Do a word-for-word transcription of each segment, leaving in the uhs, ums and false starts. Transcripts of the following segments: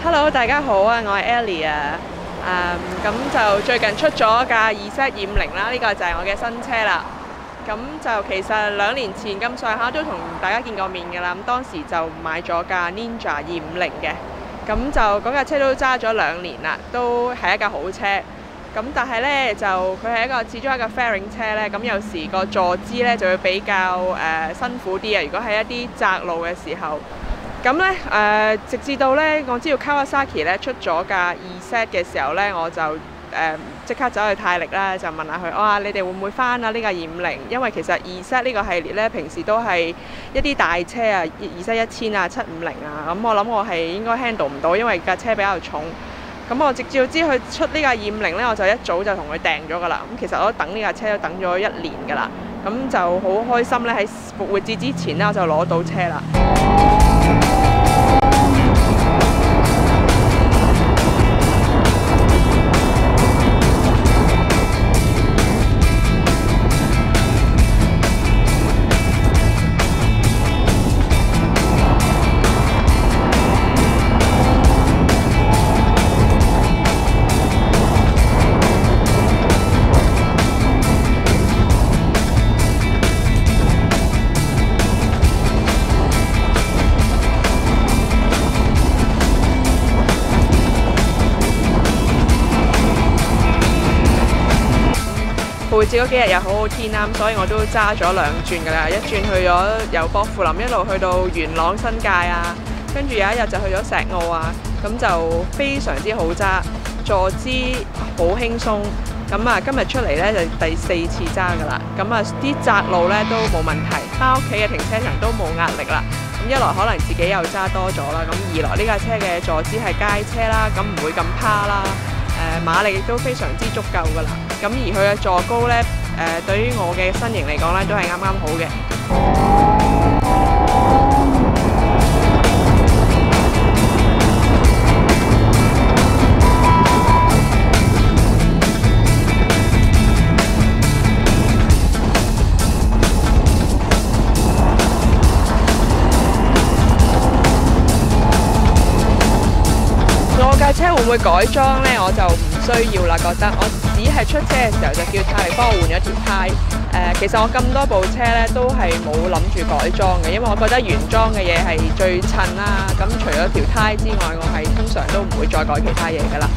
Hello， 大家好啊，我係 Ellie 啊。誒，咁就最近出咗架 Z 二五零啦，呢個就係我嘅新車啦。咁就其實兩年前咁上下都同大家見過面㗎啦。咁當時就買咗架 Ninja 二五零嘅，咁就嗰架車都揸咗兩年啦，都係一架好車。咁但係呢，就佢係一個始終一個 fairing 車呢，咁有時個坐姿呢就會比較誒、呃、辛苦啲啊。如果喺一啲窄路嘅時候。咁咧誒，直至到咧，我知道 Kawasaki 咧出咗架 Z 嘅時候咧，我就誒即、呃、刻走去泰力啦，就問下佢，哇、哦！你哋會唔會翻啊？呢架二五零，因為其實 Z 呢個系列咧，平時都係一啲大車啊，Z 一千啊、七五零啊，咁我諗我係應該 handle 唔到，因為架車比較重。咁我直至到知佢出呢架二五零咧，我就一早就同佢訂咗噶啦。咁其實我都等呢架車都等咗一年噶啦，咁就好開心咧，喺復活節之前咧，我就攞到車啦。復活節嗰幾日又好好天啦，所以我都揸咗兩轉㗎啦，一轉去咗由薄扶林一路去到元朗新界啊，跟住有一日就去咗石澳啊，咁就非常之好揸，坐姿好輕鬆。咁啊，今日出嚟呢，就第四次揸㗎啦，咁啊啲窄路呢都冇問題，翻屋企嘅停車場都冇壓力啦。咁一來可能自己又揸多咗啦，咁二來呢架車嘅坐姿係街車啦，咁唔會咁趴啦。誒馬力亦都非常之足夠㗎啦，咁而佢嘅座高呢，誒、呃、對於我嘅身形嚟講呢，都係啱啱好嘅。我架車會唔會改裝呢？我就唔需要啦，覺得我只係出車嘅時候就叫泰力幫我換咗條胎。誒、呃，其實我咁多部車呢都係冇諗住改裝嘅，因為我覺得原裝嘅嘢係最襯啦。咁除咗條胎之外，我係通常都唔會再改其他嘢㗎啦。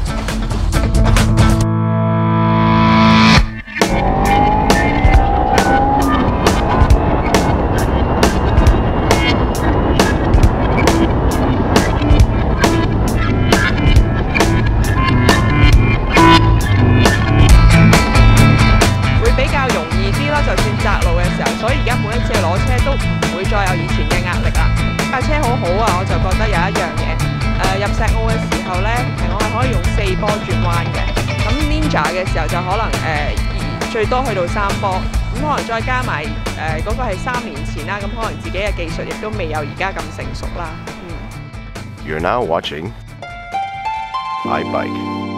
所以而家每一次攞車都唔會再有以前嘅壓力啦。架車好好啊，我就覺得有一樣嘢，誒、呃、入石澳嘅時候呢，我係可以用四波轉彎嘅。咁 Ninja 嘅時候就可能誒、呃、最多去到三波，咁可能再加埋誒嗰個係三年前啦，咁可能自己嘅技術亦都未有而家咁成熟啦。嗯。 You're now watching iBike。